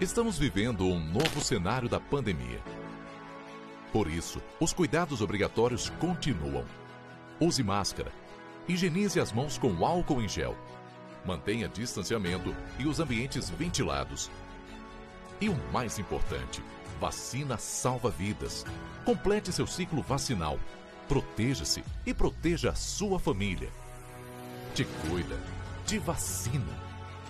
Estamos vivendo um novo cenário da pandemia. Por isso, os cuidados obrigatórios continuam. Use máscara. Higienize as mãos com álcool em gel. Mantenha distanciamento e os ambientes ventilados. E o mais importante, vacina salva vidas. Complete seu ciclo vacinal. Proteja-se e proteja a sua família. Te cuida. Te vacina.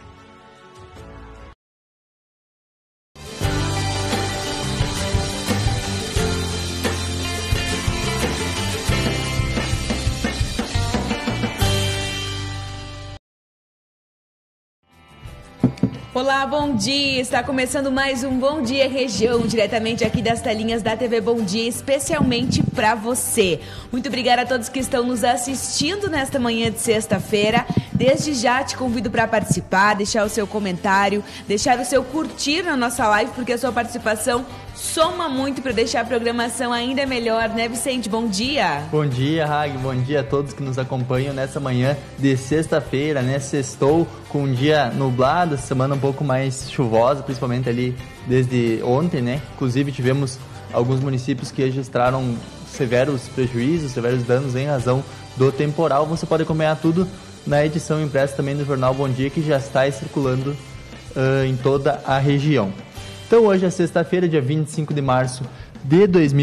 Olá, bom dia! Está começando mais um Bom Dia Região, diretamente aqui das telinhas da TV Bom Dia, especialmente para você. Muito obrigada a todos que estão nos assistindo nesta manhã de sexta-feira. Desde já te convido para participar, deixar o seu comentário, deixar o seu curtir na nossa live, porque a sua participação soma muito para deixar a programação ainda melhor, né, Vicente? Bom dia! Bom dia, Hag. Bom dia a todos que nos acompanham nessa manhã de sexta-feira, né? Sextou com um dia nublado, semana um pouco mais chuvosa, principalmente ali desde ontem, né? Inclusive tivemos alguns municípios que registraram severos prejuízos, severos danos em razão do temporal. Você pode acompanhar tudo na edição impressa também do Jornal Bom Dia, que já está circulando em toda a região. Então hoje é sexta-feira, dia 25 de março de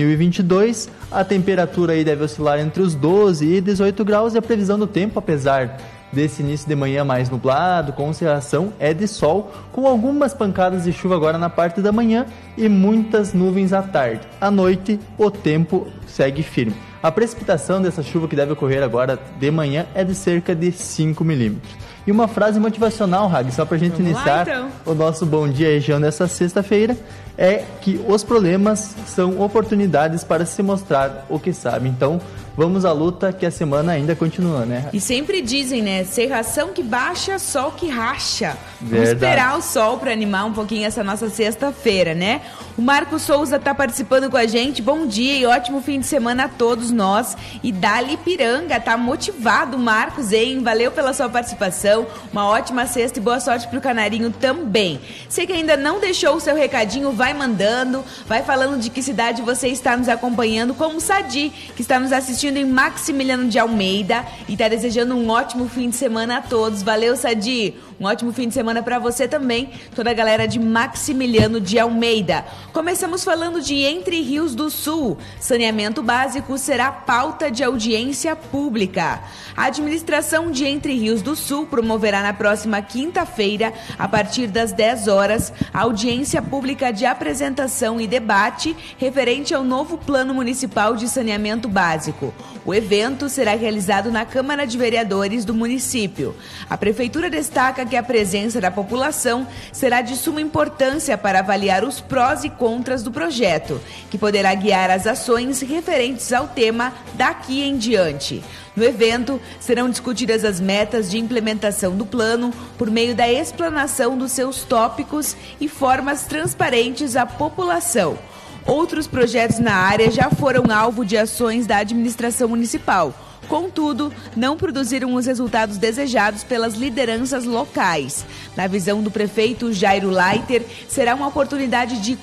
2022, a temperatura aí deve oscilar entre os 12 e 18 graus e a previsão do tempo, apesar desse início de manhã mais nublado, com oscilação, é de sol, com algumas pancadas de chuva agora na parte da manhã e muitas nuvens à tarde. À noite, o tempo segue firme. A precipitação dessa chuva que deve ocorrer agora de manhã é de cerca de 5 milímetros. E uma frase motivacional, Hag, só pra gente iniciar o nosso Bom Dia Região dessa sexta-feira, é que os problemas são oportunidades para se mostrar o que sabe. Então, vamos à luta, que a semana ainda continua, né? E sempre dizem, né? Cerração que baixa, sol que racha. Verdade. Vamos esperar o sol para animar um pouquinho essa nossa sexta-feira, né? O Marcos Souza tá participando com a gente. Bom dia e ótimo fim de semana a todos nós. E Dali Piranga, tá motivado o Marcos, hein? Valeu pela sua participação. Uma ótima sexta e boa sorte pro Canarinho também. Você que ainda não deixou o seu recadinho, vai mandando, vai falando de que cidade você está nos acompanhando, como o Sadi, que está nos assistindo em Maximiliano de Almeida e está desejando um ótimo fim de semana a todos. Valeu, Sadi! Um ótimo fim de semana para você também, toda a galera de Maximiliano de Almeida. Começamos falando de Entre Rios do Sul. Saneamento básico será pauta de audiência pública. A administração de Entre Rios do Sul promoverá na próxima quinta-feira, a partir das 10 horas, a audiência pública de apresentação e debate referente ao novo Plano Municipal de Saneamento Básico. O evento será realizado na Câmara de Vereadores do município. A Prefeitura destaca que a presença da população será de suma importância para avaliar os prós e contras do projeto, que poderá guiar as ações referentes ao tema daqui em diante. No evento, serão discutidas as metas de implementação do plano por meio da explanação dos seus tópicos e formas transparentes à população. Outros projetos na área já foram alvo de ações da administração municipal. Contudo, não produziram os resultados desejados pelas lideranças locais. Na visão do prefeito Jairo Leiter, será uma oportunidade de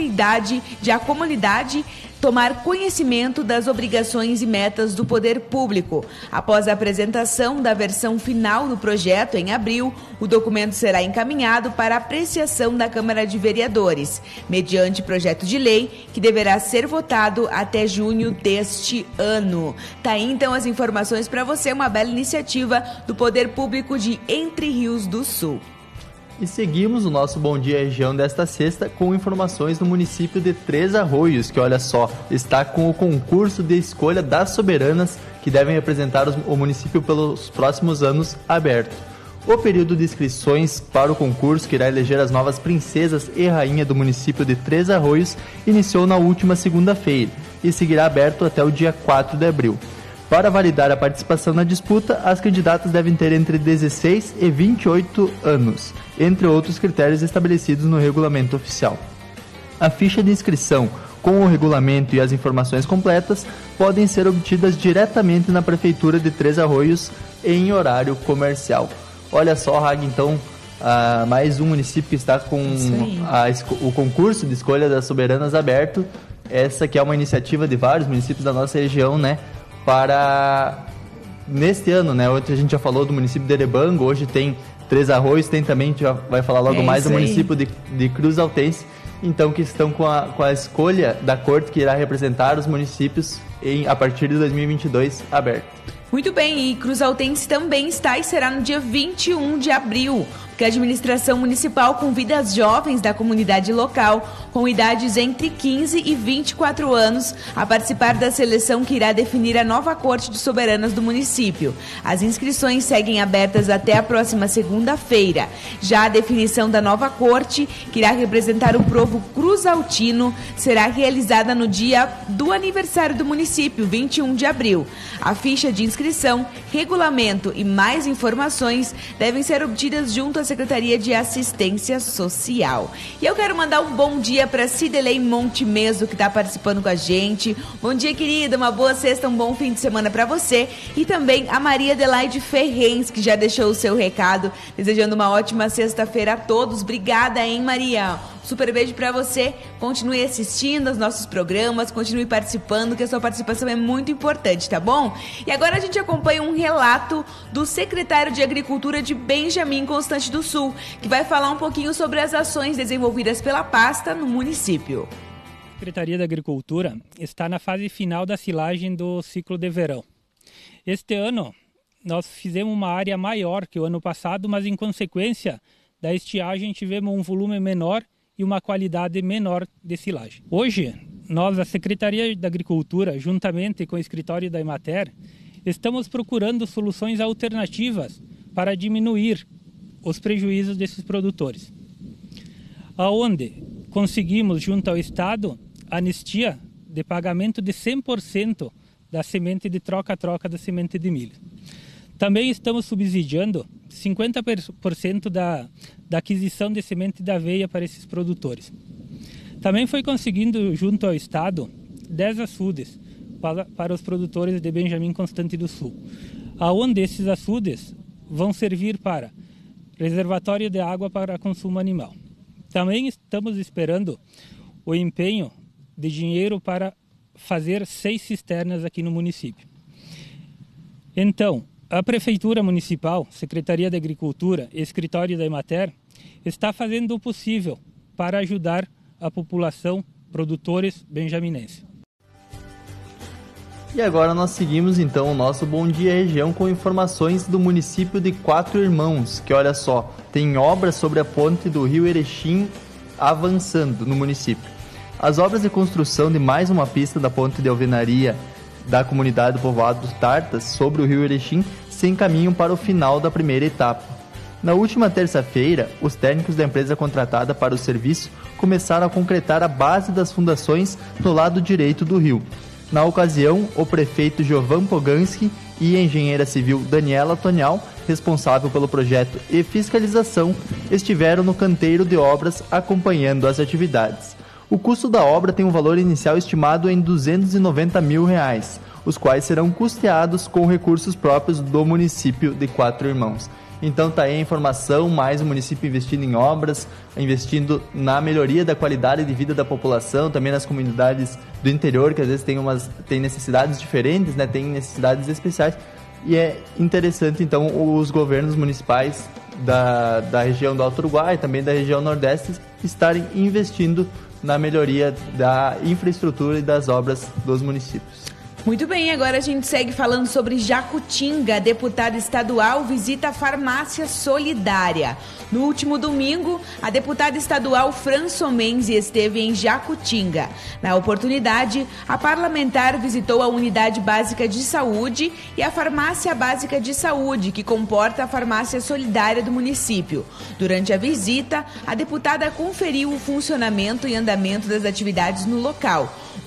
a comunidade tomar conhecimento das obrigações e metas do poder público. Após a apresentação da versão final do projeto em abril, o documento será encaminhado para apreciação da Câmara de Vereadores, mediante projeto de lei que deverá ser votado até junho deste ano. Tá aí então as informações para você, uma bela iniciativa do poder público de Entre Rios do Sul. E seguimos o nosso Bom Dia Região desta sexta com informações do município de Três Arroios, que olha só, está com o concurso de escolha das soberanas que devem representar o município pelos próximos anos aberto. O período de inscrições para o concurso, que irá eleger as novas princesas e rainha do município de Três Arroios, iniciou na última segunda-feira e seguirá aberto até o dia 4 de abril. Para validar a participação na disputa, as candidatas devem ter entre 16 e 28 anos, entre outros critérios estabelecidos no regulamento oficial. A ficha de inscrição com o regulamento e as informações completas podem ser obtidas diretamente na Prefeitura de Três Arroios em horário comercial. Olha só, Hag, então, mais um município que está com o concurso de escolha das soberanas aberto. Essa que é uma iniciativa de vários municípios da nossa região, né, para neste ano, né, ontem a gente já falou do município de Erebango, hoje tem Três Arroios, tem também, a gente já vai falar logo mais do município de Cruz Altense, então que estão com a escolha da corte que irá representar os municípios a partir de 2022 aberto. Muito bem, e Cruz Altense também está e será no dia 21 de abril, porque a administração municipal convida as jovens da comunidade local com idades entre 15 e 24 anos a participar da seleção que irá definir a nova Corte de Soberanas do município. As inscrições seguem abertas até a próxima segunda-feira. Já a definição da nova Corte, que irá representar o povo cruzaltino, será realizada no dia do aniversário do município, 21 de abril. A ficha de inscrição, regulamento e mais informações devem ser obtidas junto à Secretaria de Assistência Social. E eu quero mandar um bom dia para Cidelei Montemeso, que está participando com a gente. Bom dia, querida, uma boa sexta, um bom fim de semana para você. E também a Maria Adelaide Ferrens, que já deixou o seu recado, desejando uma ótima sexta-feira a todos. Obrigada, hein, Maria? Super beijo para você, continue assistindo aos nossos programas, continue participando, que a sua participação é muito importante, tá bom? E agora a gente acompanha um relato do secretário de Agricultura de Benjamim Constante do Sul, que vai falar um pouquinho sobre as ações desenvolvidas pela pasta no município. A Secretaria da Agricultura está na fase final da silagem do ciclo de verão. Este ano nós fizemos uma área maior que o ano passado, mas em consequência da estiagem tivemos um volume menor e uma qualidade menor de silagem. Hoje, nós, a Secretaria da Agricultura, juntamente com o escritório da Emater, estamos procurando soluções alternativas para diminuir os prejuízos desses produtores. Aonde conseguimos, junto ao Estado, anistia de pagamento de 100% da semente de troca-troca da semente de milho. Também estamos subsidiando 50% da aquisição de semente de aveia para esses produtores. Também foi conseguindo, junto ao Estado, 10 açudes para os produtores de Benjamim Constante do Sul, aonde esses açudes vão servir para reservatório de água para consumo animal. Também estamos esperando o empenho de dinheiro para fazer 6 cisternas aqui no município. Então, a Prefeitura Municipal, Secretaria da Agricultura e Escritório da Emater está fazendo o possível para ajudar a população, produtores benjaminenses. E agora nós seguimos então o nosso Bom Dia Região com informações do município de Quatro Irmãos, que olha só, tem obras sobre a ponte do Rio Erechim avançando no município. As obras de construção de mais uma pista da ponte de alvenaria da comunidade do povoado dos Tartas sobre o Rio Erechim se encaminham para o final da primeira etapa. Na última terça-feira, os técnicos da empresa contratada para o serviço começaram a concretar a base das fundações no lado direito do rio. Na ocasião, o prefeito Giovan Poganski e a engenheira civil Daniela Tonial, responsável pelo projeto e fiscalização, estiveram no canteiro de obras acompanhando as atividades. O custo da obra tem um valor inicial estimado em R$290 mil, os quais serão custeados com recursos próprios do município de Quatro Irmãos. Então tá aí a informação, mais um município investindo em obras, investindo na melhoria da qualidade de vida da população, também nas comunidades do interior, que às vezes tem necessidades diferentes, né? Tem necessidades especiais. E é interessante, então, os governos municipais da região do Alto Uruguai, também da região Nordeste, estarem investindo na melhoria da infraestrutura e das obras dos municípios. Muito bem, agora a gente segue falando sobre Jacutinga. A deputada estadual visita a farmácia solidária. No último domingo, a deputada estadual Fran Somenzi esteve em Jacutinga. Na oportunidade, a parlamentar visitou a Unidade Básica de Saúde e a Farmácia Básica de Saúde, que comporta a farmácia solidária do município. Durante a visita, a deputada conferiu o funcionamento e andamento das atividades no local.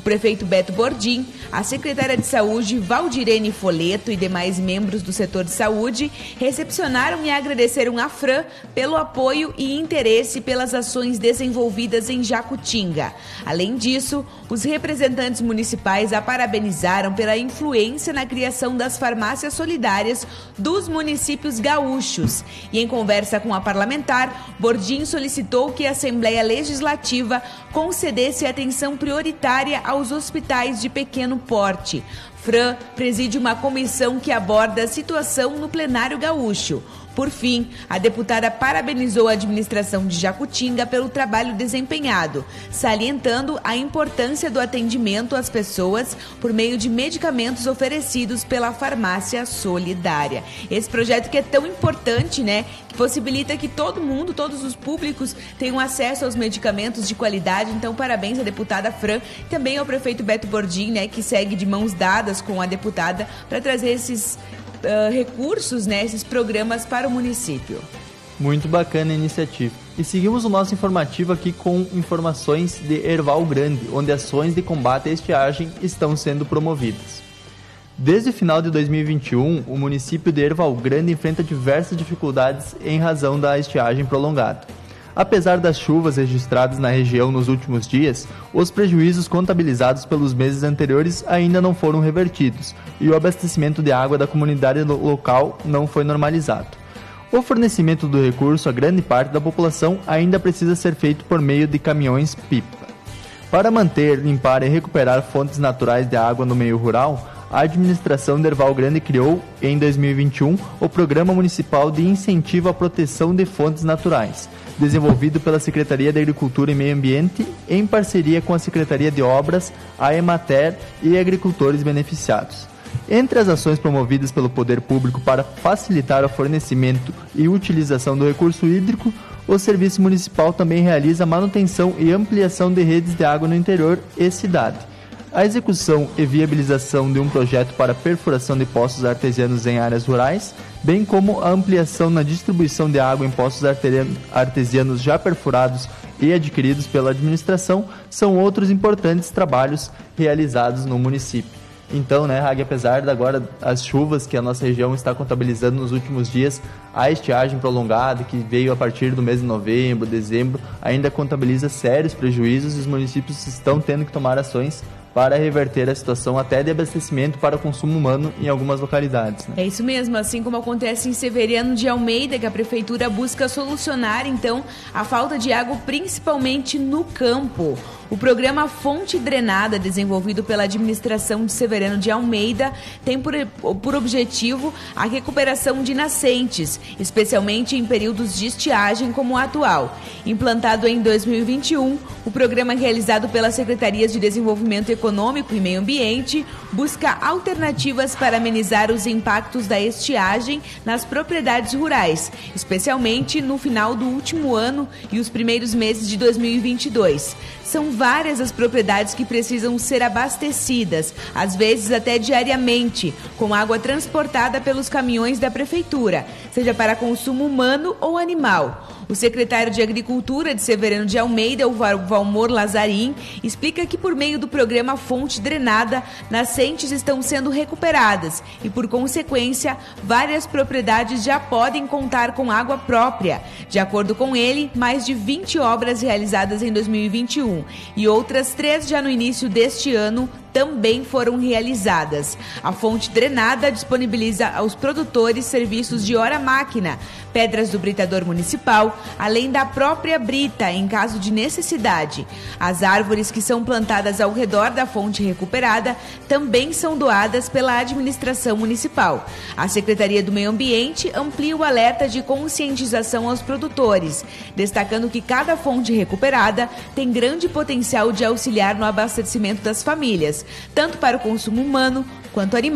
prefeito Beto Bordim, a secretária de Saúde Valdirene Foleto e demais membros do setor de saúde recepcionaram e agradeceram a Fran pelo apoio e interesse pelas ações desenvolvidas em Jacutinga. Além disso, os representantes municipais a parabenizaram pela influência na criação das farmácias solidárias dos municípios gaúchos. E em conversa com a parlamentar, Bordim solicitou que a Assembleia Legislativa concedesse atenção prioritária aos hospitais de pequeno porte. Fran preside uma comissão que aborda a situação no plenário gaúcho. Por fim, a deputada parabenizou a administração de Jacutinga pelo trabalho desempenhado, salientando a importância do atendimento às pessoas por meio de medicamentos oferecidos pela farmácia solidária. Esse projeto que é tão importante, né? Que possibilita que todo mundo, todos os públicos tenham acesso aos medicamentos de qualidade. Então, parabéns à deputada Fran, também ao prefeito Beto Bordim, né? Que segue de mãos dadas com a deputada para trazer esses recursos, né, esses programas para o município. Muito bacana a iniciativa. E seguimos o nosso informativo aqui com informações de Erval Grande, onde ações de combate à estiagem estão sendo promovidas. Desde o final de 2021, o município de Erval Grande enfrenta diversas dificuldades em razão da estiagem prolongada. Apesar das chuvas registradas na região nos últimos dias, os prejuízos contabilizados pelos meses anteriores ainda não foram revertidos e o abastecimento de água da comunidade local não foi normalizado. O fornecimento do recurso a grande parte da população ainda precisa ser feito por meio de caminhões-pipa. Para manter, limpar e recuperar fontes naturais de água no meio rural, a administração de Erval Grande criou, em 2021, o Programa Municipal de Incentivo à Proteção de Fontes Naturais, desenvolvido pela Secretaria de Agricultura e Meio Ambiente, em parceria com a Secretaria de Obras, a Emater e agricultores beneficiados. Entre as ações promovidas pelo Poder Público para facilitar o fornecimento e utilização do recurso hídrico, o Serviço Municipal também realiza a manutenção e ampliação de redes de água no interior e cidade. A execução e viabilização de um projeto para perfuração de poços artesianos em áreas rurais, bem como a ampliação na distribuição de água em poços artesianos já perfurados e adquiridos pela administração, são outros importantes trabalhos realizados no município. Então, né, Hag, apesar de agora as chuvas que a nossa região está contabilizando nos últimos dias, a estiagem prolongada que veio a partir do mês de novembro, dezembro, ainda contabiliza sérios prejuízos e os municípios estão tendo que tomar ações para reverter a situação até de abastecimento para o consumo humano em algumas localidades. Né? É isso mesmo, assim como acontece em Severiano de Almeida, que a Prefeitura busca solucionar, então, a falta de água, principalmente no campo. O programa Fonte Drenada, desenvolvido pela administração de Severiano de Almeida, tem por objetivo a recuperação de nascentes, especialmente em períodos de estiagem como o atual. Implantado em 2021, o programa realizado pelas Secretarias de Desenvolvimento Econômico e Meio Ambiente busca alternativas para amenizar os impactos da estiagem nas propriedades rurais, especialmente no final do último ano e os primeiros meses de 2022. São várias as propriedades que precisam ser abastecidas, às vezes até diariamente, com água transportada pelos caminhões da Prefeitura, seja para consumo humano ou animal. O secretário de Agricultura de Severiano de Almeida, o Valmor Lazarim, explica que por meio do programa Fonte Drenada, nascentes estão sendo recuperadas e, por consequência, várias propriedades já podem contar com água própria. De acordo com ele, mais de 20 obras realizadas em 2021 e outras 3 já no início deste ano também foram realizadas. A fonte drenada disponibiliza aos produtores serviços de hora-máquina, pedras do britador municipal, além da própria brita, em caso de necessidade. As árvores que são plantadas ao redor da fonte recuperada também são doadas pela administração municipal. A Secretaria do Meio Ambiente amplia o alerta de conscientização aos produtores, destacando que cada fonte recuperada tem grande potencial de auxiliar no abastecimento das famílias, tanto para o consumo humano quanto animal.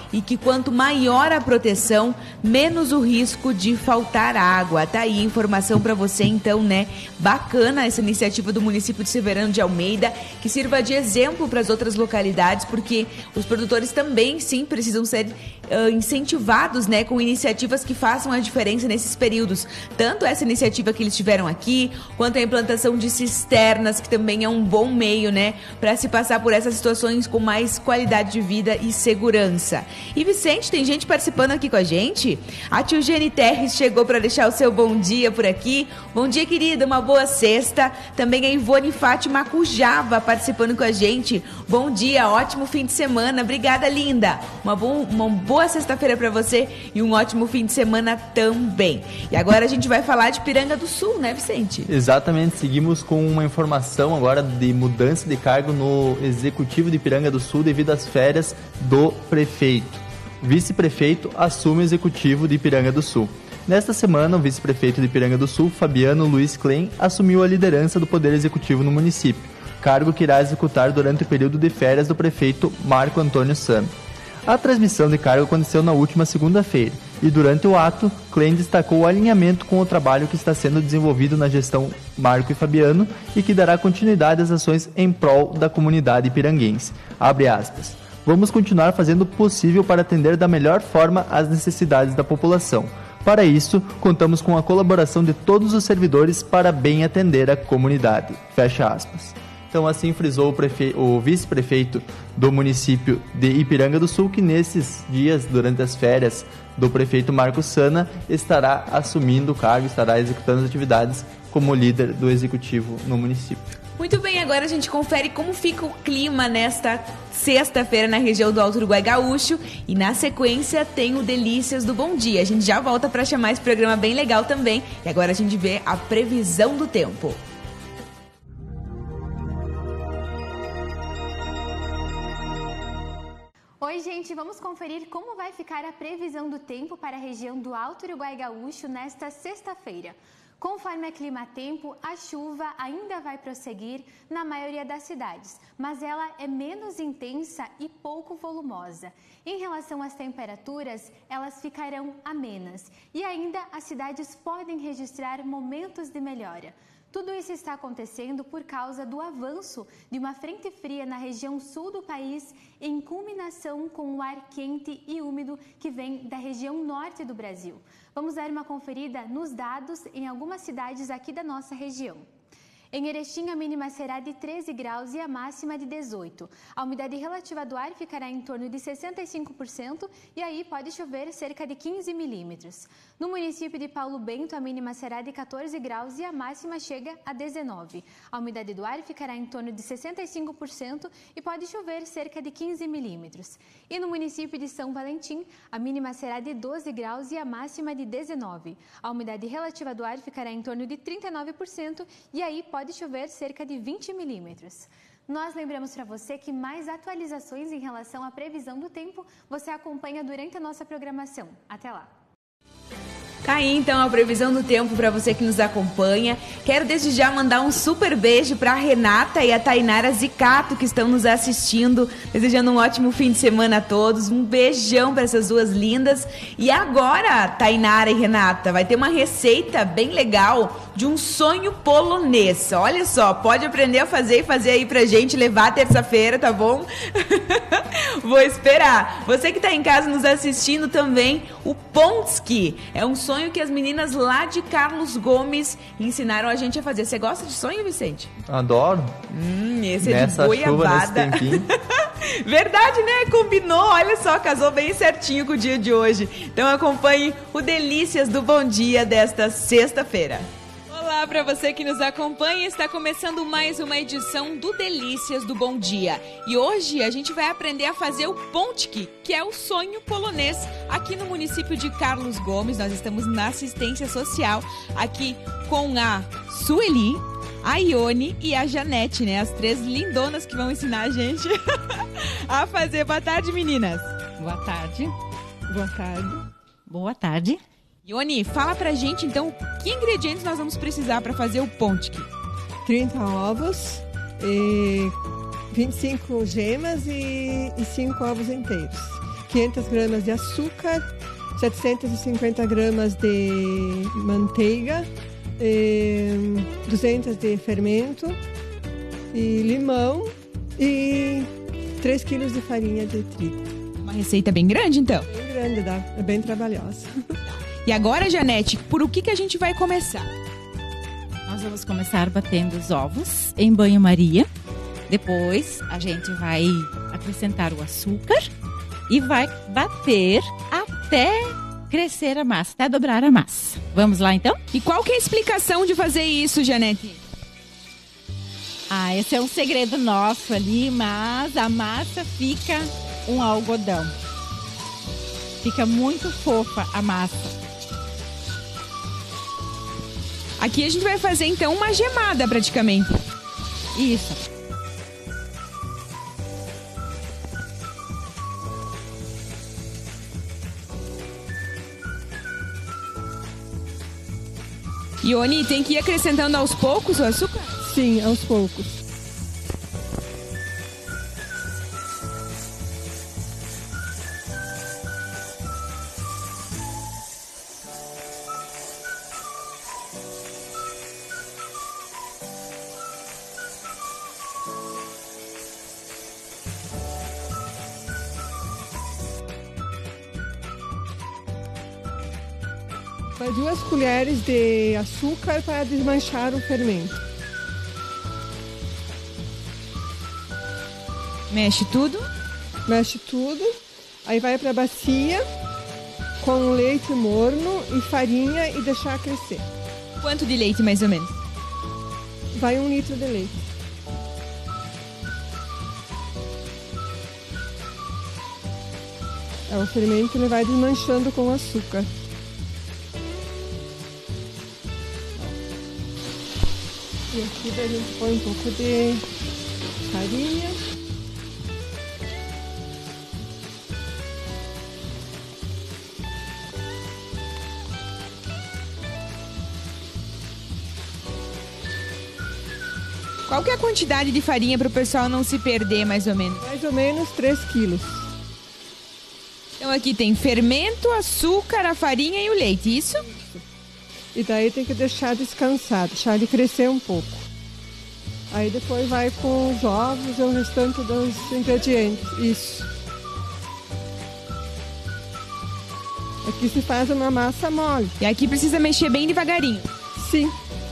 e que quanto maior a proteção, menos o risco de faltar água. Tá aí a informação para você, então, né? Bacana essa iniciativa do município de Severiano de Almeida, que sirva de exemplo para as outras localidades, porque os produtores também, sim, precisam ser incentivados, né, com iniciativas que façam a diferença nesses períodos. Tanto essa iniciativa que eles tiveram aqui, quanto a implantação de cisternas, que também é um bom meio, né, para se passar por essas situações com mais qualidade de vida e segurança. E Vicente, tem gente participando aqui com a gente? A tio Gene Terres chegou para deixar o seu bom dia por aqui. Bom dia, querida, uma boa sexta. Também a Ivone Fátima Cujava participando com a gente. Bom dia, ótimo fim de semana. Obrigada, linda. Uma boa sexta-feira para você e um ótimo fim de semana também. E agora a gente vai falar de Piranga do Sul, né, Vicente? Exatamente, seguimos com uma informação agora de mudança de cargo no Executivo de Piranga do Sul devido às férias do prefeito. O vice-prefeito assume o Executivo de Piranga do Sul. Nesta semana, o vice-prefeito de Piranga do Sul, Fabiano Luiz Klein, assumiu a liderança do Poder Executivo no município, cargo que irá executar durante o período de férias do prefeito Marco Antônio Sami. A transmissão de cargo aconteceu na última segunda-feira e durante o ato, Klein destacou o alinhamento com o trabalho que está sendo desenvolvido na gestão Marco e Fabiano e que dará continuidade às ações em prol da comunidade piranguense. Abre aspas. Vamos continuar fazendo o possível para atender da melhor forma às necessidades da população. Para isso, contamos com a colaboração de todos os para bem atender a comunidade. Fecha aspas. Então, assim frisou o vice-prefeito do município de Ipiranga do Sul, que nesses dias, durante as férias do prefeito Marco Sana, estará assumindo o cargo, estará executando as atividades como líder do executivo no município. Muito bem, agora a gente confere como fica o clima nesta sexta-feira na região do Alto Uruguai Gaúcho e na sequência tem o Delícias do Bom Dia. A gente já volta para chamar esse programa bem legal também e agora a gente vê a previsão do tempo. Oi, gente, vamos conferir como vai ficar a previsão do tempo para a região do Alto Uruguai Gaúcho nesta sexta-feira. Conforme a Climatempo, a chuva ainda vai prosseguir na maioria das cidades, mas ela é menos intensa e pouco volumosa. Em relação às temperaturas, elas ficarão amenas e ainda as cidades podem registrar momentos de melhora. Tudo isso está acontecendo por causa do avanço de uma frente fria na região sul do país, em combinação com o ar quente e úmido que vem da região norte do Brasil. Vamos dar uma conferida nos dados em algumas cidades aqui da nossa região. Em Erechim, a mínima será de 13 graus e a máxima de 18. A umidade relativa do ar ficará em torno de 65% e aí pode chover cerca de 15 milímetros. No município de Paulo Bento, a mínima será de 14 graus e a máxima chega a 19. A umidade do ar ficará em torno de 65% e pode chover cerca de 15 milímetros. E no município de São Valentim, a mínima será de 12 graus e a máxima de 19. A umidade relativa do ar ficará em torno de 39% e aí pode chover cerca de 20 milímetros. Nós lembramos para você que mais atualizações em relação à previsão do tempo você acompanha durante a nossa programação. Até lá! Tá aí então a previsão do tempo para você que nos acompanha. Quero desde já mandar um super beijo para a Renata e a Tainara Zicato que estão nos assistindo, desejando um ótimo fim de semana a todos. Um beijão para essas duas lindas. E agora, Tainara e Renata, vai ter uma receita bem legal de um sonho polonês. Olha só, pode aprender a fazer e fazer aí pra gente, levar terça-feira, tá bom? Vou esperar. Você que tá em casa nos assistindo também, o Pączki é um sonho que as meninas lá de Carlos Gomes ensinaram a gente a fazer. Você gosta de sonho, Vicente? Adoro. Esse é de goiabada. Verdade, né? Combinou, olha só, casou bem certinho com o dia de hoje. Então acompanhe o Delícias do Bom Dia desta sexta-feira. Olá para você que nos acompanha, está começando mais uma edição do Delícias do Bom Dia. E hoje a gente vai aprender a fazer o Pączki, que é o sonho polonês, aqui no município de Carlos Gomes. Nós estamos na assistência social, aqui com a Sueli, a Ione e a Janete, né? As três lindonas que vão ensinar a gente a fazer. Boa tarde, meninas. Boa tarde. Boa tarde. Boa tarde. Ione, fala pra gente então que ingredientes nós vamos precisar para fazer o Pączki. 30 ovos, 25 gemas e 5 ovos inteiros. 500 gramas de açúcar, 750 gramas de manteiga, 200 de fermento, e limão e 3 quilos de farinha de trigo. Uma receita bem grande, então. Bem grande, é bem trabalhosa. E agora, Janete, por o que a gente vai começar? Nós vamos começar batendo os ovos em banho-maria. Depois a gente vai acrescentar o açúcar e vai bater até crescer a massa, até dobrar a massa. Vamos lá, então? E qual que é a explicação de fazer isso, Janete? Esse é um segredo nosso ali, mas a massa fica um algodão. Fica muito fofa a massa. Aqui a gente vai fazer, então, uma gemada, praticamente. Isso. Ione, tem que ir acrescentando aos poucos o açúcar? Sim, aos poucos. Vai 2 colheres de açúcar para desmanchar o fermento. Mexe tudo. Mexe tudo. Aí vai para a bacia com leite morno e farinha e deixar crescer. Quanto de leite, mais ou menos? Vai 1 litro de leite. O fermento ele vai desmanchando com o açúcar. E aqui a gente põe um pouco de farinha. Qual que é a quantidade de farinha para o pessoal não se perder, mais ou menos? Mais ou menos 3 quilos. Então aqui tem fermento, açúcar, a farinha e o leite, isso? E daí tem que deixar descansar, deixar ele crescer um pouco. Aí depois vai com os ovos e o restante dos ingredientes. Isso. Aqui se faz uma massa mole. E aqui precisa mexer bem devagarinho. Sim.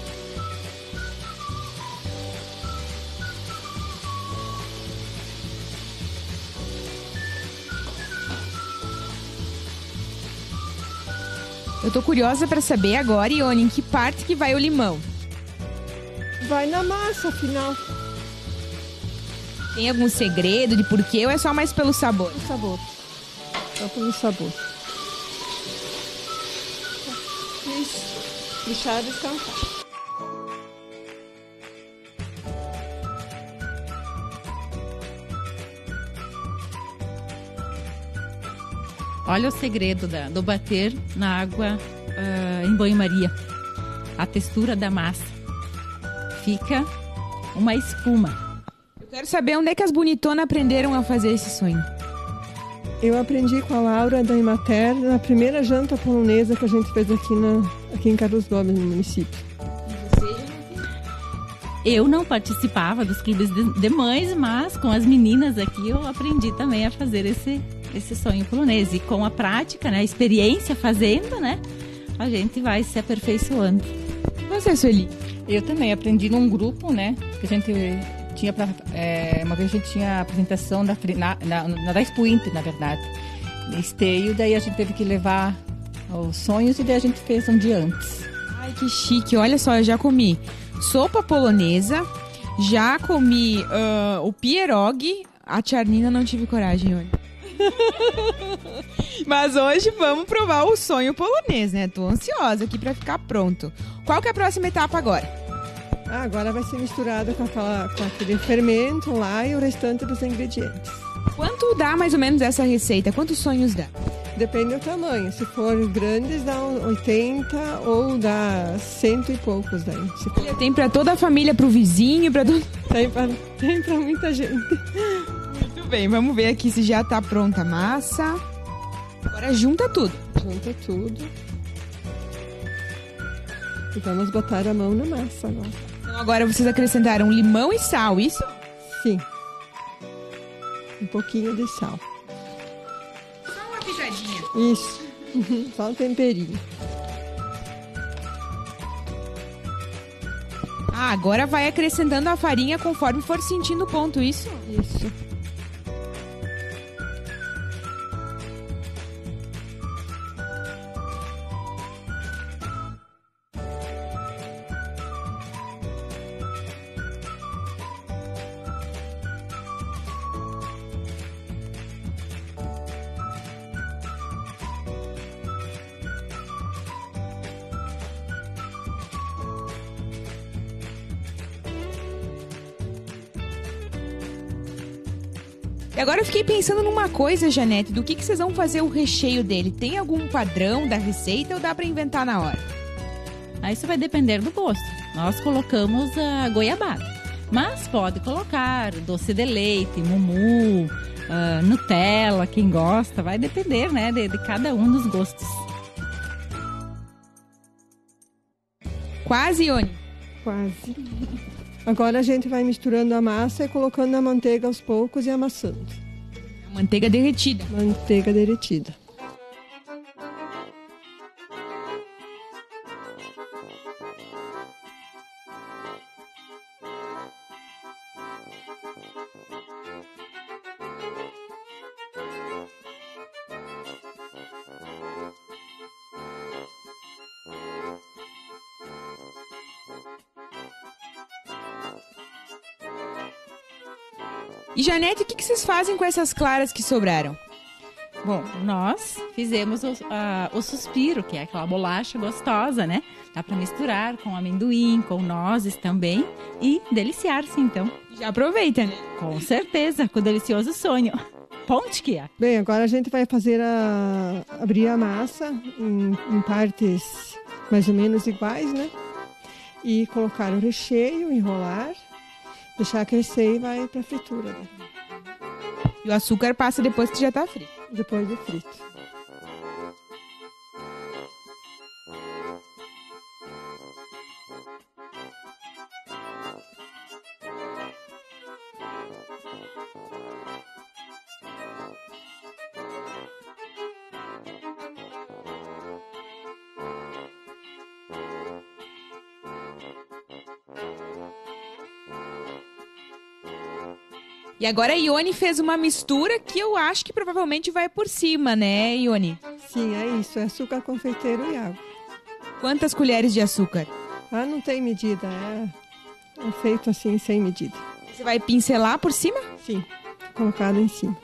Eu tô curiosa para saber agora, Ione, em que parte que vai o limão? Vai na massa, afinal. Tem algum segredo de porquê ou é só mais pelo sabor? O sabor. Só pelo sabor. Isso. Deixar descansar. Olha o segredo do bater na água em banho-maria. A textura da massa. Fica uma espuma. Eu quero saber onde é que as bonitonas aprenderam a fazer esse sonho. Eu aprendi com a Laura da Imater na primeira janta polonesa que a gente fez aqui em Carlos Gomes, no município. Eu não participava dos clubes de mães, mas com as meninas aqui eu aprendi também a fazer esse sonho polonês. E com a prática, né, a experiência fazendo, né, a gente vai se aperfeiçoando. E você, Sueli? Eu também aprendi num grupo, né, que a gente tinha uma vez a gente tinha a apresentação da Expo Inter, na verdade, esteio, daí a gente teve que levar os sonhos e daí a gente fez um dia antes. Ai, que chique, olha só, eu já comi sopa polonesa, já comi o pierogi, a Tcharnina não tive coragem, olha. Mas hoje vamos provar o sonho polonês, né? Tô ansiosa aqui pra ficar pronto. Qual que é a próxima etapa agora? Agora vai ser misturado com aquele fermento lá e o restante dos ingredientes. Quanto dá mais ou menos essa receita? Quantos sonhos dá? Depende do tamanho. Se for grandes, dá 80 ou dá 100 e poucos daí. Tem pra toda a família, pro vizinho, pra todo... Tem pra muita gente. Muito Muito bem, vamos ver aqui se já tá pronta a massa. Agora junta tudo. Junta tudo. E vamos botar a mão na massa agora. Então agora vocês acrescentaram limão e sal, isso? Sim. Um pouquinho de sal. Só uma pitadinha. Isso. Só um temperinho. Ah, agora vai acrescentando a farinha conforme for sentindo o ponto, isso? Isso. E agora eu fiquei pensando numa coisa, Janete, do que vocês vão fazer o recheio dele? Tem algum padrão da receita ou dá pra inventar na hora? Isso vai depender do gosto. Nós colocamos a goiabada, mas pode colocar doce de leite, mumu, Nutella, quem gosta. Vai depender, né, de cada um dos gostos. Quase, Ione? Quase. Agora a gente vai misturando a massa e colocando a manteiga aos poucos e amassando. Manteiga derretida. Manteiga derretida. E Janete, o que vocês fazem com essas claras que sobraram? Bom, nós fizemos o suspiro, que é aquela bolacha gostosa, né? Dá para misturar com amendoim, com nozes também e deliciar-se, então. Já aproveita, né? Com certeza, com o delicioso sonho. Ponte que é. Bem, agora a gente vai fazer abrir a massa em partes mais ou menos iguais, né? E colocar o recheio, enrolar, deixar crescer e vai para fritura. Né? E o açúcar passa depois que já tá frito. Depois de frito. E agora a Ione fez uma mistura que eu acho que provavelmente vai por cima, né, Ione? Sim, é isso. É açúcar, confeiteiro e água. Quantas colheres de açúcar? Não tem medida. É feito assim, sem medida. Você vai pincelar por cima? Sim, colocado em cima.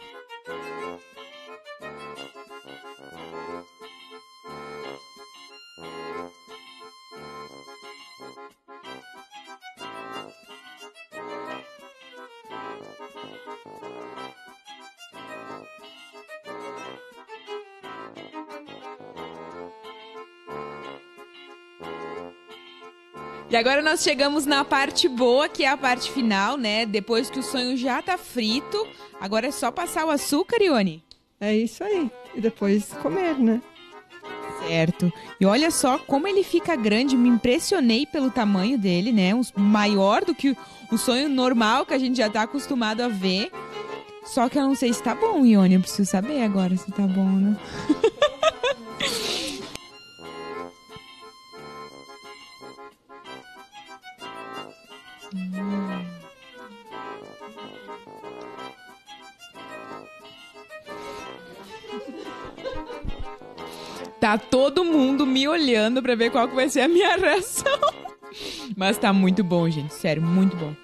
E agora nós chegamos na parte boa, que é a parte final, né? Depois que o sonho já tá frito, agora é só passar o açúcar, Ione? É isso aí. E depois comer, né? Certo. E olha só como ele fica grande. Me impressionei pelo tamanho dele, né? Maior do que o sonho normal que a gente já tá acostumado a ver. Só que eu não sei se tá bom, Ione. Eu preciso saber agora se tá bom, né? Tá todo mundo me olhando pra ver qual que vai ser a minha reação. Mas tá muito bom, gente. Sério, muito bom.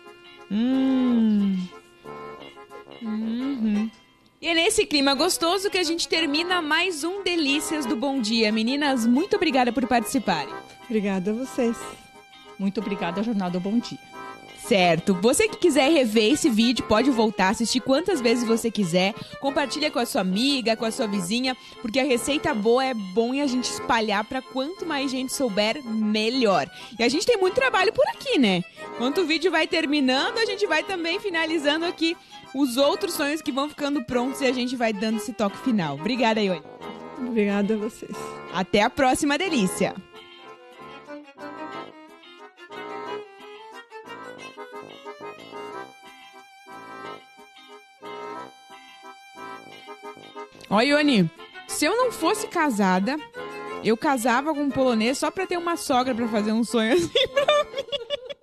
E é nesse clima gostoso que a gente termina mais um Delícias do Bom Dia. Meninas, muito obrigada por participarem. Obrigada a vocês. Muito obrigada ao Jornal do Bom Dia. Certo. Você que quiser rever esse vídeo, pode voltar, assistir quantas vezes você quiser. Compartilha com a sua amiga, com a sua vizinha, porque a receita boa é bom e a gente espalhar para quanto mais gente souber, melhor. E a gente tem muito trabalho por aqui, né? Enquanto o vídeo vai terminando, a gente vai também finalizando aqui os outros sonhos que vão ficando prontos e a gente vai dando esse toque final. Obrigada, Ione. Obrigada a vocês. Até a próxima delícia. Ó, Ione, se eu não fosse casada, eu casava com um polonês só pra ter uma sogra pra fazer um sonho assim pra mim.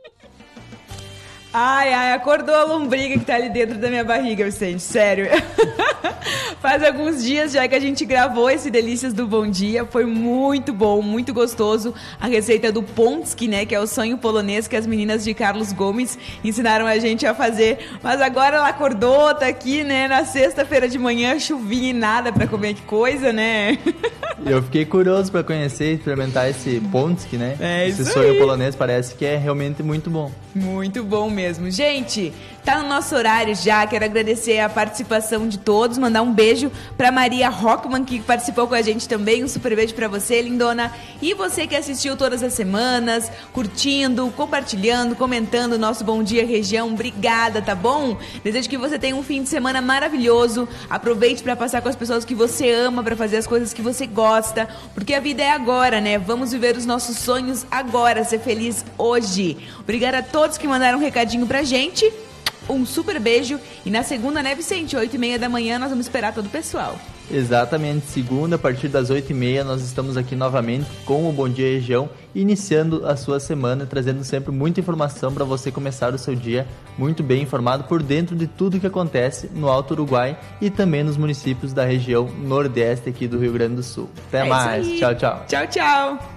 Ai, acordou a lombriga que tá ali dentro da minha barriga, Vicente, sério. Faz alguns dias já que a gente gravou esse Delícias do Bom Dia, foi muito bom, muito gostoso. A receita do Pączki, né, que é o sonho polonês que as meninas de Carlos Gomes ensinaram a gente a fazer. Mas agora ela acordou, tá aqui, né, na sexta-feira de manhã, chuvinha e nada pra comer, que coisa, né? Eu fiquei curioso pra conhecer e experimentar esse Pączki, né? Esse sonho aí. polonês parece que é realmente muito bom. Muito bom mesmo. Gente, tá no nosso horário já. Quero agradecer a participação de todos. Mandar um beijo pra Maria Rockman, que participou com a gente também. Um super beijo pra você, lindona. E você que assistiu todas as semanas, curtindo, compartilhando, comentando o nosso Bom Dia Região. Obrigada, tá bom? Desejo que você tenha um fim de semana maravilhoso. Aproveite pra passar com as pessoas que você ama, pra fazer as coisas que você gosta. Porque a vida é agora, né? Vamos viver os nossos sonhos agora, ser feliz hoje. Obrigada a todos que mandaram um recadinho pra gente. Um super beijo. E na segunda, né, Vicente? 8h30 da manhã, nós vamos esperar todo o pessoal. Exatamente, segunda, a partir das 8h30, nós estamos aqui novamente com o Bom Dia Região, iniciando a sua semana, trazendo sempre muita informação para você começar o seu dia muito bem informado por dentro de tudo que acontece no Alto Uruguai e também nos municípios da região nordeste aqui do Rio Grande do Sul. Até mais, tchau, tchau. Tchau, tchau.